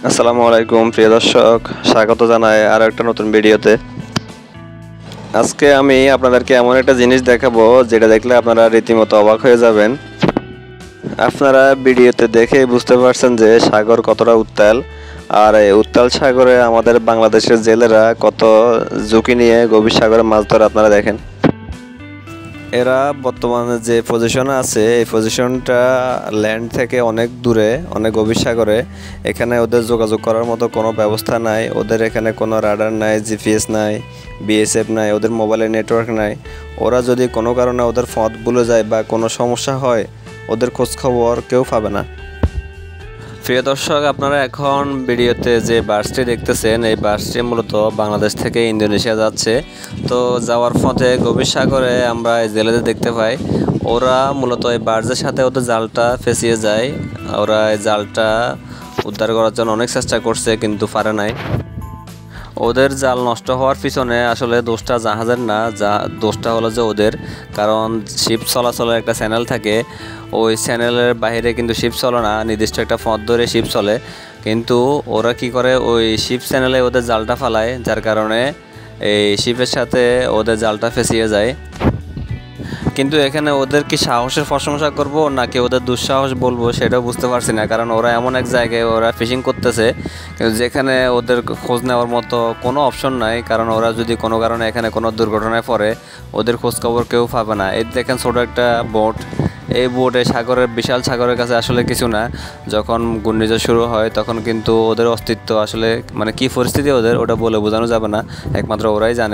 আসসালামু আলাইকুম প্রিয় দর্শক, স্বাগত জানাই আরো একটা নতুন ভিডিওতে। আজকে আমি আপনাদেরকে এমন একটা জিনিস দেখাবো যেটা দেখলে আপনারা রীতিমতো অবাক হয়ে যাবেন। আপনারা ভিডিওতে দেখেই বুঝতে পারছেন যে সাগর কতটা উত্তাল, আর এই উত্তাল সাগরে আমাদের বাংলাদেশের জেলেরা কত ঝুঁকি নিয়ে গভীর সাগরে মাছ ধরে আপনারা দেখেন। এরা বর্তমানে যে পজিশনে আছে এই পজিশনটা ল্যান্ড থেকে অনেক দূরে, অনেক গভীর সাগরে। এখানে ওদের যোগাযোগ করার মতো কোনো ব্যবস্থা নাই, ওদের এখানে কোনো রাডার নাই, জিপিএস নাই, বিএসএফ নাই, ওদের মোবাইলে নেটওয়ার্ক নাই। ওরা যদি কোনো কারণে ওদের পথ ভুলে যায় বা কোনো সমস্যা হয়, ওদের খোঁজখবর কেউ পাবে না। প্রিয় দর্শক, আপনারা এখন ভিডিওতে যে বাসটি দেখতেছেন এই বাসটি মূলত বাংলাদেশ থেকে ইন্দোনেশিয়া যাচ্ছে। তো যাওয়ার পথে গভীর সাগরে আমরা এই জেলেদের দেখতে পাই। ওরা মূলত এই বার্জের সাথে ওদের জালটা ফেঁসিয়ে যায়। ওরা এই জালটা উদ্ধার করার জন্য অনেক চেষ্টা করছে কিন্তু পারে নাই। ওদের জাল নষ্ট হওয়ার পিছনে আসলে দোষটা জাহাজের না, দোষটা হলো যে ওদের, কারণ শিপ চলাচলের একটা চ্যানেল থাকে। ওই চ্যানেলের বাইরে কিন্তু শিপ চলে না, নির্দিষ্ট একটা পথ ধরে শিপ চলে। কিন্তু ওরা কি করে, ওই শিপ চ্যানেলে ওদের জালটা ফালায়, যার কারণে এই শিপের সাথে ওদের জালটা ফেঁসিয়ে যায়। কিন্তু এখানে ওদের কি সাহসের প্রশংসা করব নাকি ওদের দুঃসাহস বলবো সেটাও বুঝতে পারছি না, কারণ ওরা এমন এক জায়গায় ওরা ফিশিং করতেছে কিন্তু যেখানে ওদের খোঁজ নেওয়ার মতো কোনো অপশন নাই। কারণ ওরা যদি কোনো কারণে এখানে কোনো দুর্ঘটনায় পড়ে ওদের খোঁজ খবর কেউ পাবে না। এই দেখেন ছোটো একটা বোট, এই বোটে সাগরের, বিশাল সাগরের কাছে আসলে কিছু না। যখন ঘূর্ণিঝড় শুরু হয় তখন কিন্তু ওদের অস্তিত্ব আসলে মানে কী পরিস্থিতি ওদের, ওটা বলে বোঝানো যাবে না, একমাত্র ওরাই জানে।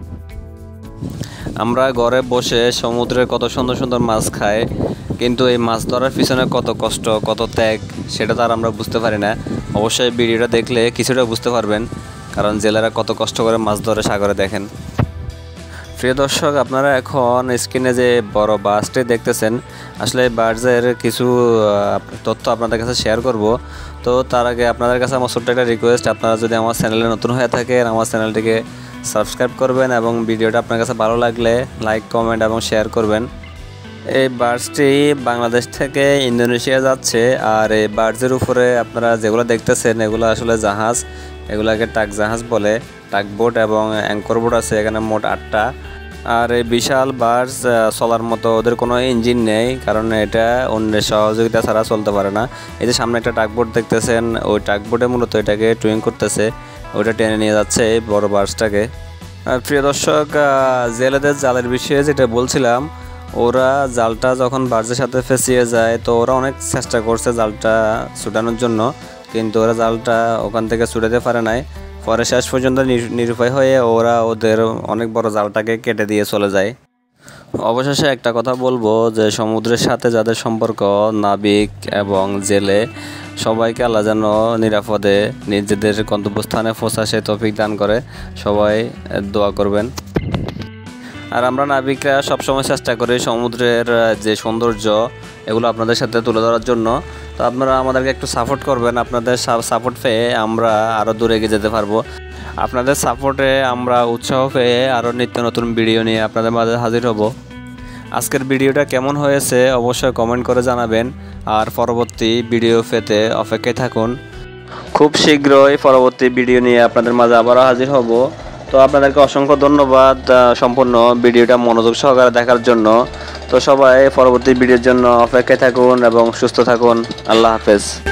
আমরা ঘরে বসে সমুদ্রের কত সুন্দর সুন্দর মাছ খাই, কিন্তু এই মাছ ধরার পিছনে কত কষ্ট, কত ত্যাগ সেটা তো আর আমরা বুঝতে পারি না। অবশ্যই ভিডিওটা দেখলে কিছুটা বুঝতে পারবেন, কারণ জেলেরা কত কষ্ট করে মাছ ধরে সাগরে দেখেন। প্রিয় দর্শক, আপনারা এখন স্ক্রিনে যে বড় বাসটি দেখতেছেন, আসলে এই বাসের কিছু তথ্য আপনাদের কাছে শেয়ার করব। তো তার আগে আপনাদের কাছে আমার ছোট্ট একটা রিকোয়েস্ট, আপনারা যদি আমার চ্যানেলে নতুন হয়ে থাকেন আমার চ্যানেলটিকে সাবস্ক্রাইব করবেন এবং ভিডিওটা আপনার কাছে ভালো লাগলে লাইক, কমেন্ট এবং শেয়ার করবেন। এই বাসটি বাংলাদেশ থেকে ইন্দোনেশিয়া যাচ্ছে, আর এই বাসের উপরে আপনারা যেগুলো দেখতেছেন এগুলো আসলে জাহাজ, এগুলোকে টাক জাহাজ বলে। টাক বোট এবং অ্যাঙ্কর বোট আছে এখানে মোট 8টা। আর এই বিশাল বাস চলার মতো ওদের কোনো ইঞ্জিন নেই, কারণ এটা অন্যের সহযোগিতা ছাড়া চলতে পারে না। এই যে সামনে একটা টাকবোট দেখতেছেন, ওই টাকবোটে মূলত এটাকে টুইং করতেছে, ওইটা টেনে নিয়ে যাচ্ছে এই বড় বাসটাকে। আর প্রিয় দর্শক, জেলেদের জালের বিষয়ে যেটা বলছিলাম, ওরা জালটা যখন বার্জের সাথে ফেঁসিয়ে যায় তো ওরা অনেক চেষ্টা করছে জালটা ছুটানোর জন্য, কিন্তু ওরা জালটা ওখান থেকে ছুটাতে পারে নাই। পরে শেষ পর্যন্ত নিরুপায় হয়ে ওরা ওদের অনেক বড় জালটাকে কেটে দিয়ে চলে যায়। অবশেষে একটা কথা বলবো যে সমুদ্রের সাথে যাদের সম্পর্ক, নাবিক এবং জেলে, সবাইকে আল্লাহ যেন নিরাপদে নিজেদের গন্তব্যস্থানে পৌঁছাতে তৌফিক দান করে। সবাই দোয়া করবেন। আর আমরা নাবিকরা সবসময় চেষ্টা করি সমুদ্রের যে সৌন্দর্য এগুলো আপনাদের সাথে তুলে ধরার জন্য। তো আপনারা আমাদেরকে একটু সাপোর্ট করবেন, আপনাদের সাপোর্ট পেয়ে আমরা আরও দূরে এগিয়ে যেতে পারবো। আপনাদের সাপোর্টে আমরা উৎসাহ পেয়ে আরও নিত্য নতুন ভিডিও নিয়ে আপনাদের মাঝে হাজির হব। আজকের ভিডিওটা কেমন হয়েছে অবশ্যই কমেন্ট করে জানাবেন, আর পরবর্তী ভিডিও পেতে অপেক্ষায় থাকুন। খুব শীঘ্রই পরবর্তী ভিডিও নিয়ে আপনাদের মাঝে আবারও হাজির হব। তো আপনাদেরকে অসংখ্য ধন্যবাদ সম্পূর্ণ ভিডিওটা মনোযোগ সহকারে দেখার জন্য। তো সবাই পরবর্তী ভিডিওর জন্য অপেক্ষায় থাকুন এবং সুস্থ থাকুন। আল্লাহ হাফেজ।